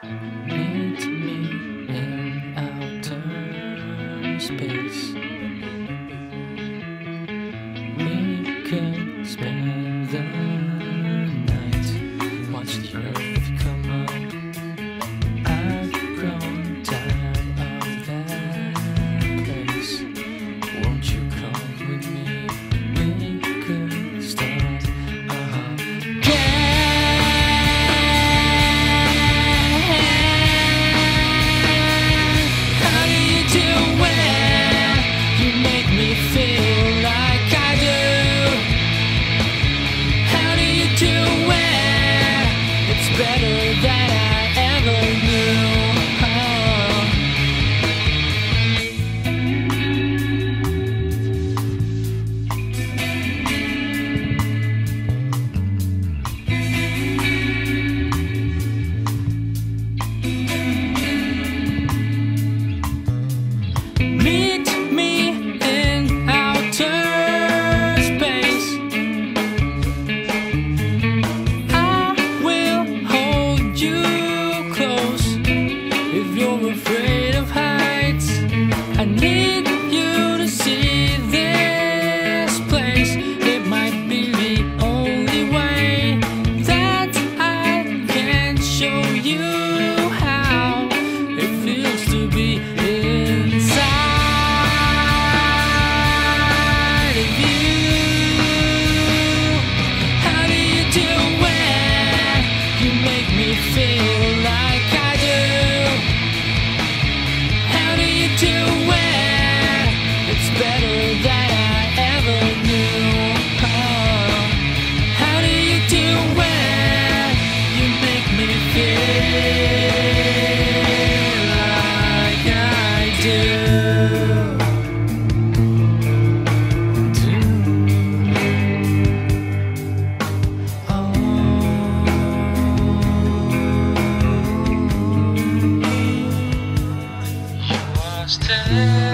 Meet me in outer space. We could spend the night, watch the earth come up. I've grown tired of that place. Won't you come with me? We could start better than I ever knew. Meet me in outer space. If you're afraid of heights, I need you to see this place. It might be the only way that I can show you how it feels to be inside of you. How do you do when you make me feel like I do? Do when it's better than I ever knew. How do you do when you make me feel like I do? Stay.